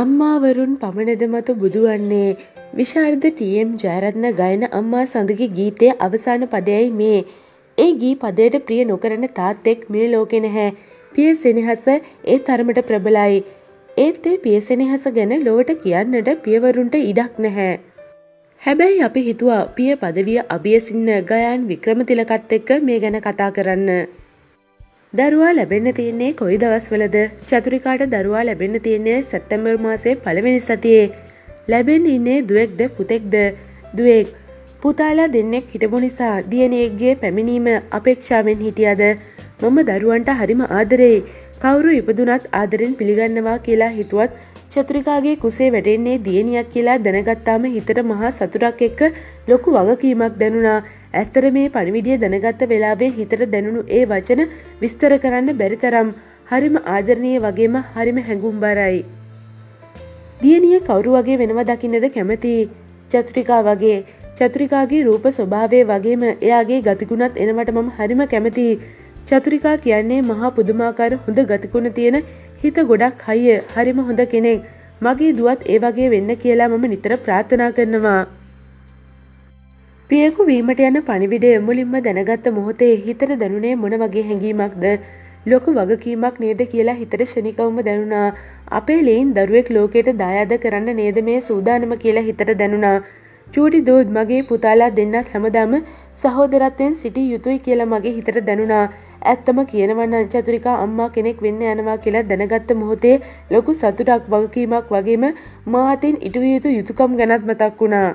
අම්මාවරුන් පමණද මතු බුදුවන්නේ විශාරද ටීඑම් ජයරත්න ගයන අම්මා සඳගේ ගීතයේ අවසාන පදයයි මේ. ඒ ගී පදයට ප්‍රිය නොකරන තාත්තෙක් මේ ලෝකෙ නැහැ. පිය සෙනෙහස ඒ තරමට ප්‍රබලයි. ඒත් ඒ පිය සෙනෙහස ගැන ලොවට කියන්නට පියවරුන්ට ඉඩක් නැහැ. හැබැයි අපි හිතුවා පිය පදවිය අභියසින්න ගයාන් වික්‍රමතිලකත් එක්ක මේ ගැන කතා කරන්න. දරුවා ලැබෙන්න තියෙන්නේ කොයි දවස්වලද? චතුරිකාට දරුවා ලැබෙන්න තියෙන්නේ සැප්තැම්බර් මාසයේ පළවෙනි සතියේ. ලැබෙන්න ඉන්නේ දුවෙක්ද පුතෙක්ද? දුවෙක්. පුතාලා දෙන්නෙක් හිටපු නිසා දියණියෙක්ගේ පැමිණීම අපේක්ෂාවෙන් හිටියද? මම දරුවන්ට හරිම ආදරෙයි. කවුරු ඉපදුනත් ආදරෙන් පිළිගන්නවා කියලා හිතුවත් චතුරිකාගේ කුසේ වැටෙන්නේ දියණියක් කියලා දැනගත්තාම හිතට මහා සතුටක් එක්ක ලොකු වගකීමක් දැනුණා. ඇත්තට මේ පණිවිඩය දැනගත්ත වෙලාවේ හිතට දැනුණු ඒ වචන විස්තර කරන්න බැරි තරම් හරිම ආදරණීය වගේම හරිම හැඟුම්බරයි. දියණිය කවුරු වගේ වෙනව දකින්නද කැමති? චතුරිකා වගේ. චතුරිකාගේ රූප ස්වභාවය වගේම එයාගේ ගතිගුණත් එනවට මම හරිම කැමතියි. චතුරිකා කියන්නේ මහා පුදුමාකාර හොඳ ගතිගුණ තියෙන හිත ගොඩක් හයිය හරිම හොඳ කෙනෙක්. මගේ දුවත් ඒ වගේ වෙන්න කියලා මම නිතර ප්‍රාර්ථනා කරනවා. පියෙකු වීමට යන පණිවිඩය මුලින්ම දැනගත්ත මොහොතේ හිතට දැනුනේ මොන වගේ හැඟීමක්ද? ලොකු වගකීමක් නේද කියලා හිතට ශනිකවම දැනුණා. අපේ ලේන් දරුවෙක් ලෝකයට දායාද කරන්න නේද මේ සූදානම කියලා හිතට දැනුණා. චූටි දූත් මගේ පුතාලා දෙන්නත් හැමදාම සහෝදරත්වයෙන් සිටිය යුතුයි කියලා මගේ හිතට දැනුණා. ඇත්තම කියනවා නම් චතුරිකා අම්මා කෙනෙක් වෙන්න යනවා කියලා දැනගත්ත මොහොතේ ලොකු සතුටක් වගකීමක් වගේම මා අතින් ඉටු යුතු යුතුයකම් ගැනත් මතක් වුණා.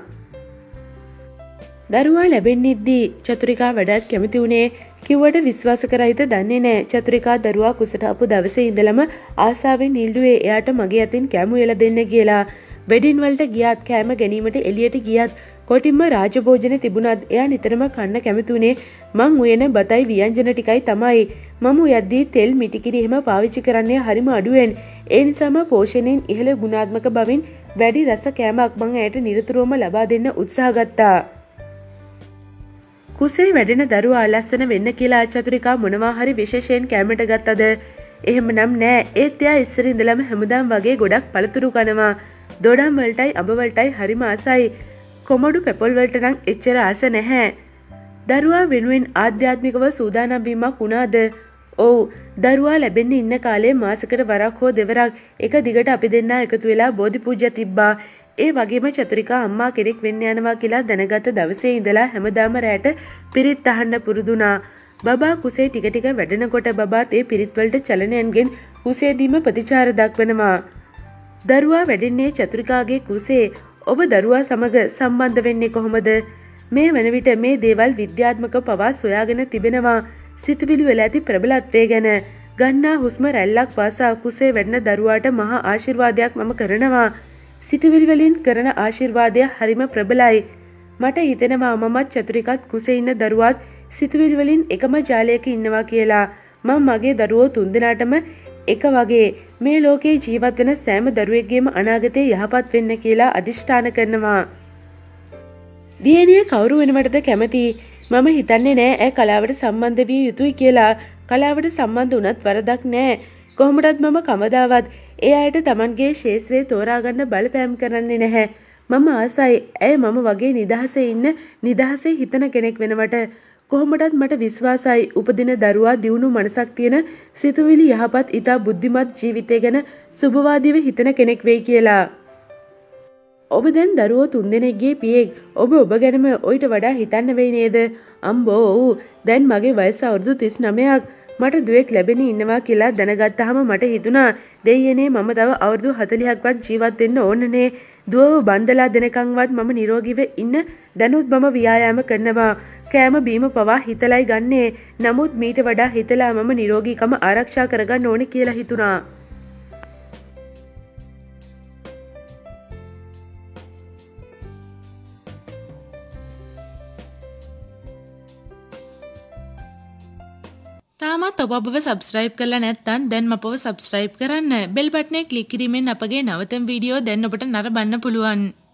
දරුවා ලැබෙන්නිද්දී චතුරිකා වඩාත් කැමති වුණේ. කිව්වට විශ්වාස කරයිද දන්නේ නැහැ. චතුරිකා දරුවා කුසට ආපු දවසේ ඉඳලම ආසාවෙන් ඉල්ලුවේ එයාට මගේ අතින් කැමු එලා දෙන්න කියලා. වෙඩින් වලට ගියත් කැම ගැනීමට එළියට ගියත් කොටින්ම රාජභෝජන තිබුණත් එයා නිතරම කන්න කැමති වුණේ මං උයන බතයි ව්‍යංජන ටිකයි තමයි. මම උයද්දී තෙල් මිටිකිරි එහෙම පාවිච්චි කරන්නේ හරිම අඩුවෙන්. ඒ නිසාම පෝෂණයෙන් ඉහළ ගුණාත්මක බවින් වැඩි රස කෑමක් මං ඇයට නිරතුරුවම ලබා දෙන්න උත්සාහ ගත්තා. කුසේ වැඩෙන දරුවා ලස්සන වෙන්න කියලා චතුරිකා මොනවා හරි විශේෂයෙන් කැමරට ගත්තද? එහෙමනම් නෑ. ඒත් එයා ඉස්සර ඉඳලම හැමදාම වගේ ගොඩක් පළතුරු කනවා. දොඩම් වලටයි අඹ වලටයි හරිම ආසයි. කොමඩු පෙපොල් වලට නම් එච්චර ආස නැහැ. දරුවා වෙනුවෙන් ආධ්‍යාත්මිකව සූදානම් වීමක් වුණාද? ඔව්. දරුවා ලැබෙන්න ඉන්න කාලේ මාසෙකට වරක් හෝ දෙවරක් එක දිගට අපි දෙන්නා එකතු වෙලා බෝධි පූජා තිබ්බා. ඒ වගේම චතුරිකා අම්මා කෙනෙක් වෙන්න යනවා කියලා දැනගත්ත දවසේ ඉඳලා හැමදාම රැට පිරිත් අහන්න පුරුදුනා. බබා කුසේ ටික ටික වැඩෙනකොට බබාත් ඒ පිරිත් වලට චලනයන්ගෙන් කුසේදීම ප්‍රතිචාර දක්වනවා. දරුවා වැඩෙන්නේ චතුරිකාගේ කුසේ. ඔබ දරුවා සමග සම්බන්ධ වෙන්නේ කොහොමද? මේ වන විට මේ දේවල් විද්‍යාත්මක පවා සොයාගෙන තිබෙනවා. සිතුවිලි වල ඇති ප්‍රබලත්වය ගැන ගන්නා හුස්ම රැල්ලක් පාසා කුසේ වැඩෙන දරුවාට මහා ආශිර්වාදයක් මම කරනවා. සිතුවිලි වලින් කරන ආශිර්වාදය හරිම ප්‍රබලයි. මට හිතෙනවා මමත් චතුරිකත් කුසේ ඉන්න දරුවාත් සිතුවිලි වලින් එකම ජාලයක ඉන්නවා කියලා. මම මගේ දරුවෝ තුන්දෙනාටම එක වගේ මේ ලෝකේ ජීවත් වෙන සෑම දරුවෙක්ගේම අනාගතේ යහපත් වෙන්න කියලා අදිෂ්ඨාන කරනවා. දියණිය කවුරු වෙනවටද කැමති? මම හිතන්නේ නෑ ඇය කලාවට සම්බන්ධ විය යුතුයි කියලා. කලාවට සම්බන්ධ වුණත් වරදක් නෑ. කොහොමදත් මම කවදාවත් ඒ අයට තමන්ගේ ශේත්‍රයේ තෝරාගන්න බලපෑම් කරන්නේ නැහැ. මම ආසයි ඇය මම වගේ නිදහසේ ඉන්න නිදහසේ හිතන කෙනෙක් වෙනවට. කොහොමටත් මට විශ්වාසයි උපදින දරුවා දියුණු මනසක් තියෙන සිතුවිලි යහපත් ඉතා බුද්ධිමත් ජීවිතය ගැන සුබවාදීව හිතන කෙනෙක් වෙයි කියලා. ඔබ දැන් දරුවෝ තුන්දෙනෙක්ගේ පියෙක්. ඔබ ගැනම ඔයිට වඩා හිතන්න වෙයි නේද? අම්බෝ ඔව්. දැන් මගේ වයස අවුරුදු 39ක්. මට දුවෙක් ලැබෙන ඉන්නවා කියලා දැනගත්තාම මට හිතුණා දෙයියනේ මම තව අවුරුදු 40ක්වත් ජීවත් වෙන්න ඕනනේ. දුවව බන්දලා දෙනකන්වත් මම නිරෝගීව ඉන්න දැනුත් මම ව්‍යායාම කරනවා. කෑම බීම පවා හිතලයි ගන්නේ. නමුත් මීට වඩා හිතලා මම නිරෝගීකම ආරක්ෂා කරගන්න ඕනේ කියලා හිතුණා. තාමත් ඔබ අපව සබ්ස්ක්‍රයිබ් කරලා නැත්නම් දැන් අපව සබ්ස්ක්‍රයිබ් කරන්න. බෙල් බටනේ ක්ලික් කිරීමෙන් අපගේ නවතම වීඩියෝ දැන් ඔබට නරඹන්න පුළුවන්.